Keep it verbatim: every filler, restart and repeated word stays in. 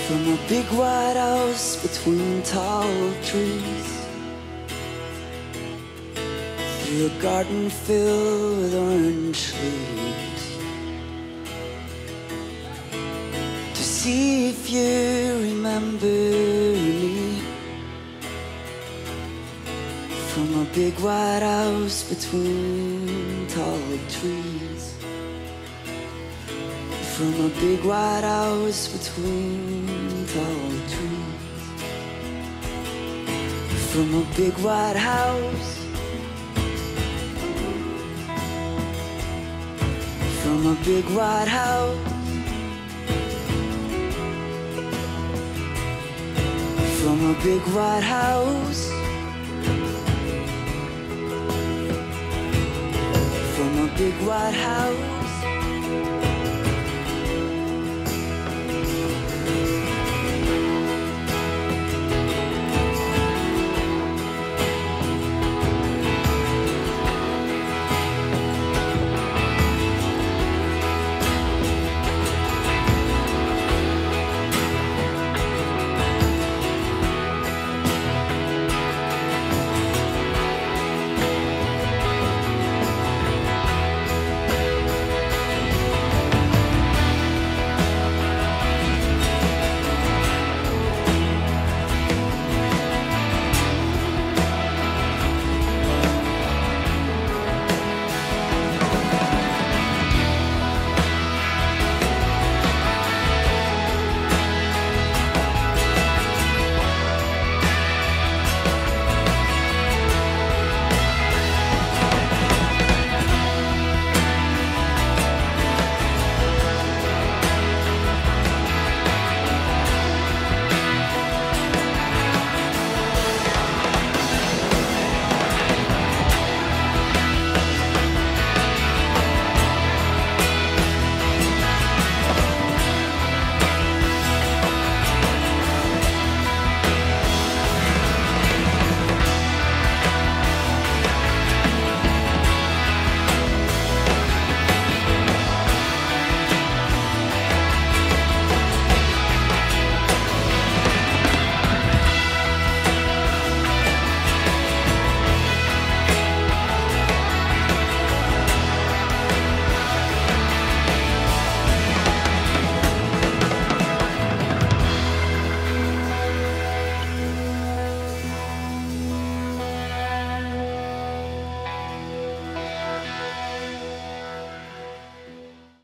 From a big white house between tall trees, through a garden filled with orange leaves, to see if you remember me. From a big white house between tall trees, from a big white house between tall trees, from a big white house, from a big white house, from a big white house, from a big white house.